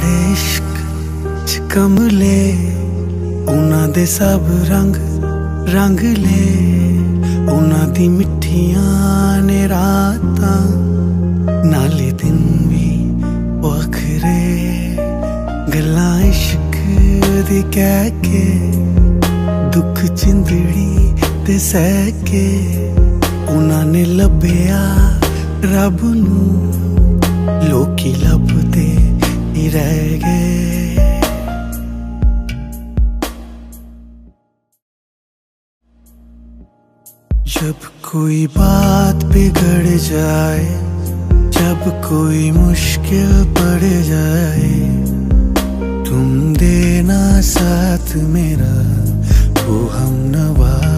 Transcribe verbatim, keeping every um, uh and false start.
ਜਿਹੜੇ ਇਸ਼ਕ ਚ ਕਮਲੇ ਉਹਨਾਂ ਦੇ ਸਭ ਰੰਗ ਰੰਗ ਲੈ ਉਹਨਾਂ ਦੀ ਮਿੱਠੀਆਂ ਨੇ ਰਾਤਾਂ ਨਾਲੇ ਦਿਨ ਵੀ ਵੱਖਰੇ ਗੱਲਾਂ ਇਸ਼ਕ ਦੀ ਕਹਿ ਕੇ ਦੁੱਖ ਚਿੰਦੜੀ ਤੇ ਸਹਿ ਕੇ ਉਹਨਾਂ ਨੇ ਲੱਭਿਆ ਰੱਬ ਨੂੰ ਲੋਕੀ ਲੱਭਦੇ ਹੀ ਰਹਿ ਗਏ। जब कोई बात बिगड़ जाए, जब कोई मुश्किल पड़ जाए, तुम देना साथ मेरा वो हमनवा।